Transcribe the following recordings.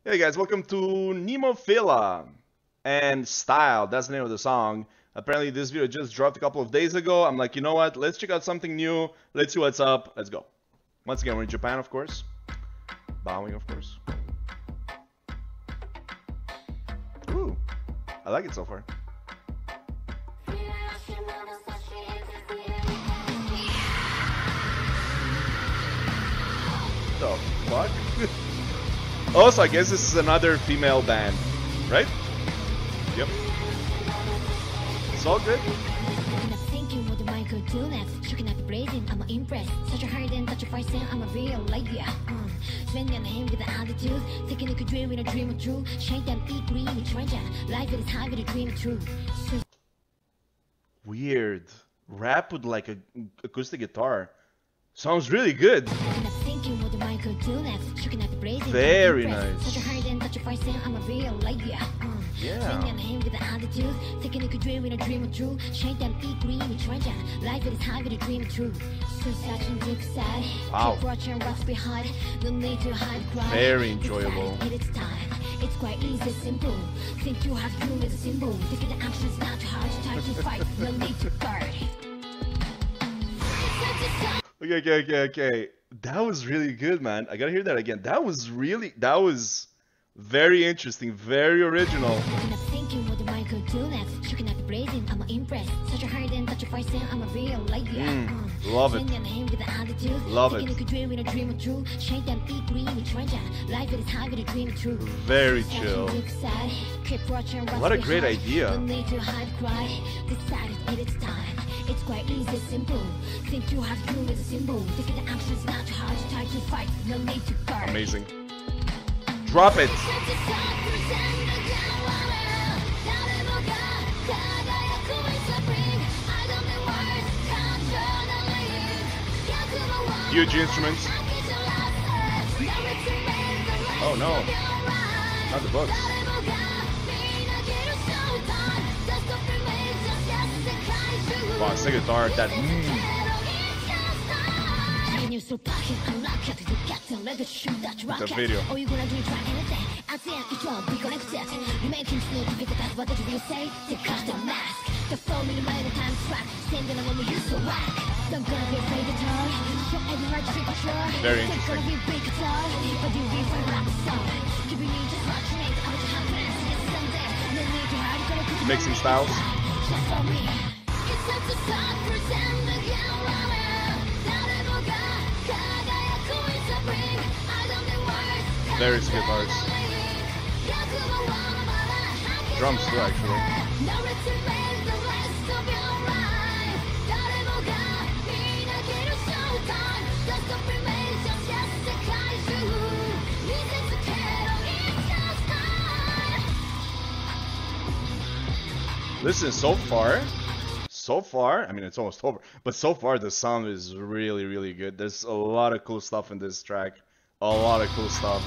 Hey guys, welcome to Nemophila and Style. That's the name of the song. Apparently this video just dropped a couple of days ago. I'm like, you know what? Let's check out something new. Let's see what's up. Let's go. Once again, we're in Japan, of course. Bowing, of course. Ooh, I like it so far. The fuck? Also, I guess this is another female band, right? Yep. It's all good. I'm impressed. Such a hard and such a fight saying I'm a real lady. Spending on him with the attitude. Thinking you could dream with a dream of true. Shake them, eat green with treasure. Life is high with a dream of true. Weird. Rap with like a acoustic guitar. Sounds really good. Very nice. Such a hard and such a fight saying I'm a real lady. Yeah. Spending on him with the attitude. Thinking you could dream with a dream of true. Shake them, eat green with treasure. Life is high with a dream of true. Wow. Very enjoyable. It's quite easy, simple. Think you have to do with a symbol. Taking the actions not too hard. Time to fight, no need to guard. Okay. That was really good, man. I gotta hear that again. That was very interesting, very original. I'm impressed. Such a hard and such a fight saying I'm a real lady. Love it. Love it. Very chill. What a great idea. It's quite easy, simple. Think you have to do with a symbol. Taking the actions not too hard. Try to fight, no need to guard. Amazing. Drop it. Huge instruments. Oh no, not the books. Wow, it's the guitar, that the video. Very interesting. Mixing styles. Very good guitars. Drums too, actually. Listen, so far, I mean, it's almost over, but so far the sound is really, really good. There's a lot of cool stuff in this track. A lot of cool stuff.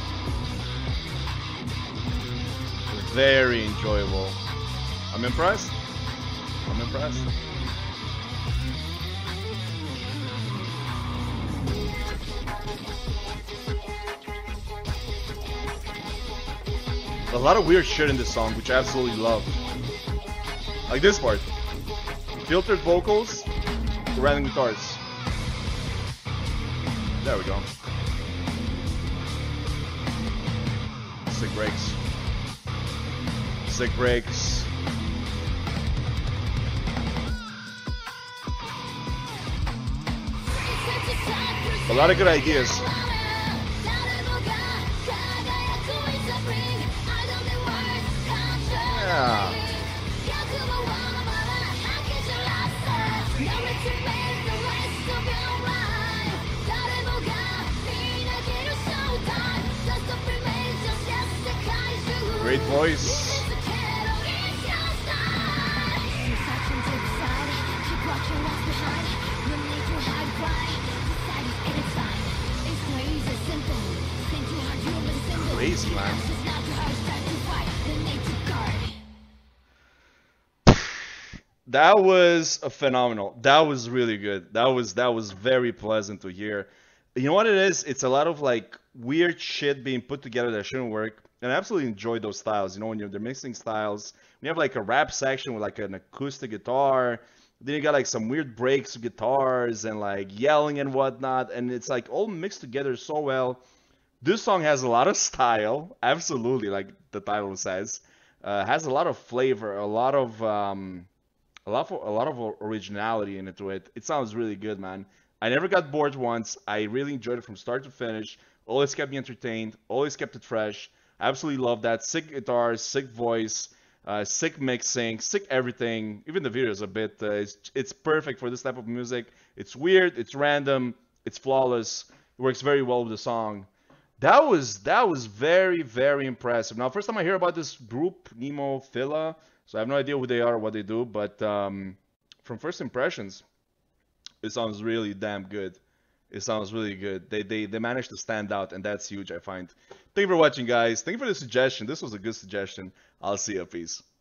Very enjoyable. I'm impressed. I'm impressed. A lot of weird shit in this song, which I absolutely love. Like this part. Filtered vocals, random guitars. There we go. Sick breaks. Sick breaks. A lot of good ideas. Yeah. Great voice. Crazy, man. That was a phenomenal. That was really good. That was very pleasant to hear. You know what it is? It's a lot of like weird shit being put together that shouldn't work. And I absolutely enjoy those styles. You know, when they're mixing styles, when you have like a rap section with like an acoustic guitar, then you got like some weird breaks of guitars and like yelling and whatnot, and it's like all mixed together so well. This song has a lot of style, absolutely, like the title says. Has a lot of flavor, a lot of originality into it. It sounds really good, man. I never got bored once. I really enjoyed it from start to finish. Always kept me entertained. Always kept it fresh. I absolutely love that. Sick guitars, sick voice, sick mixing, sick everything. Even the video is a bit. It's perfect for this type of music. It's weird. It's random. It's flawless. It works very well with the song. That was very impressive. Now, first time I hear about this group, Nemophila, so I have no idea who they are or what they do, but from first impressions, it sounds really damn good. It sounds really good. They managed to stand out, and that's huge, I find. Thank you for watching, guys. Thank you for the suggestion. This was a good suggestion. I'll see you. Peace.